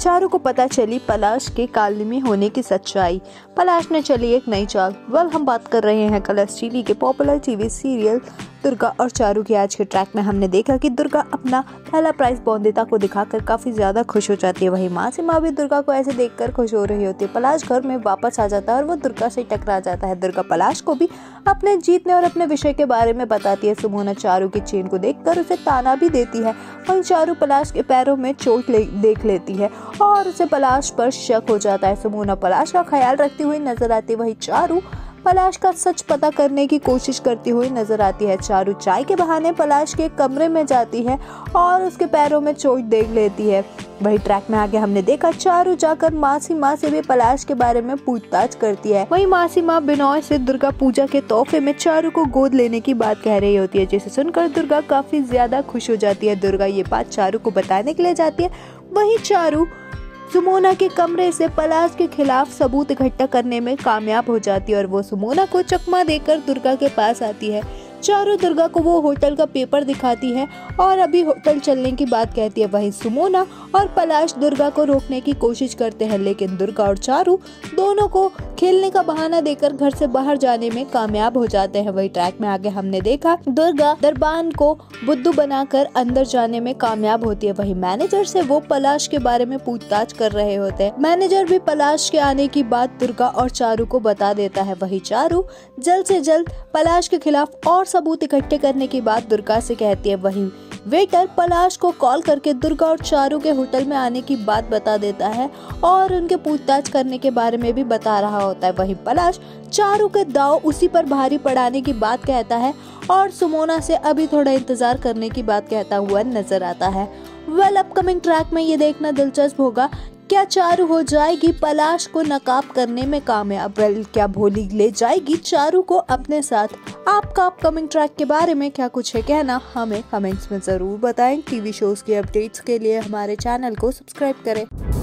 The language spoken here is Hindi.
चारू को पता चली पलाश के कालिमी होने की सच्चाई। पलाश ने चली एक नई चाल। हम बात कर रहे हैं कलर्स टीवी के पॉपुलर टीवी सीरियल दुर्गा और चारू के। आज के ट्रैक में हमने देखा कि दुर्गा अपना पहला प्राइज बौंदिता को दिखाकर काफी ज्यादा खुश हो जाती है। वहीं माँ भी दुर्गा को ऐसे देखकर खुश हो रही होती है। पलाश घर में वापस आ जाता है और वो दुर्गा से टकरा जाता है। दुर्गा पलाश को भी अपने जीतने और अपने विषय के बारे में बताती है। सुमोना चारू की चेन को देखकर उसे ताना भी देती है। वहीं चारू पलाश के पैरों में चोट देख लेती है और उसे पलाश पर शक हो जाता है। सुमोना पलाश का ख्याल रखती हुई नजर आती है। वहीं चारू पलाश का सच पता करने की कोशिश करती हुई नजर आती है। चारू चाय के बहाने पलाश के कमरे में जाती है और उसके पैरों में चोट देख लेती है। वही ट्रैक में आगे हमने देखा चारू जाकर माँ से भी पलाश के बारे में पूछताछ करती है। वही माँ बिनोय से दुर्गा पूजा के तोहफे में चारू को गोद लेने की बात कह रही होती है, जिसे सुनकर दुर्गा काफी ज्यादा खुश हो जाती है। दुर्गा ये बात चारू को बताने के लिए जाती है। वही चारू सुमोना के कमरे से पलाश के खिलाफ सबूत इकट्ठा करने में कामयाब हो जाती है और वो सुमोना को चकमा देकर दुर्गा के पास आती है। चारू दुर्गा को वो होटल का पेपर दिखाती है और अभी होटल चलने की बात कहती है। वहीं सुमोना और पलाश दुर्गा को रोकने की कोशिश करते हैं, लेकिन दुर्गा और चारू दोनों को खेलने का बहाना देकर घर से बाहर जाने में कामयाब हो जाते हैं। वही ट्रैक में आगे हमने देखा दुर्गा दरबान को बुद्धू बनाकर अंदर जाने में कामयाब होती है। वही मैनेजर से वो पलाश के बारे में पूछताछ कर रहे होते हैं। मैनेजर भी पलाश के आने की बात दुर्गा और चारू को बता देता है। वही चारू जल्द से जल्द पलाश के खिलाफ और सबूत इकट्ठे करने की बात दुर्गा से कहती है। वहीं वेटर पलाश को कॉल करके दुर्गा और चारू के होटल में आने की बात बता देता है और उनके पूछताछ करने के बारे में भी बता रहा होता है। वहीं पलाश चारू के दाव उसी पर भारी पड़ाने की बात कहता है और सुमोना से अभी थोड़ा इंतजार करने की बात कहता हुआ नजर आता है। अपकमिंग ट्रैक में ये देखना दिलचस्प होगा, क्या चारू हो जाएगी पलाश को नकाब करने में कामयाब? क्या भोली ले जाएगी चारू को अपने साथ? आपका अपकमिंग ट्रैक के बारे में क्या कुछ है कहना, हमें कमेंट्स में जरूर बताएं। टीवी शोज के अपडेट्स के लिए हमारे चैनल को सब्सक्राइब करें।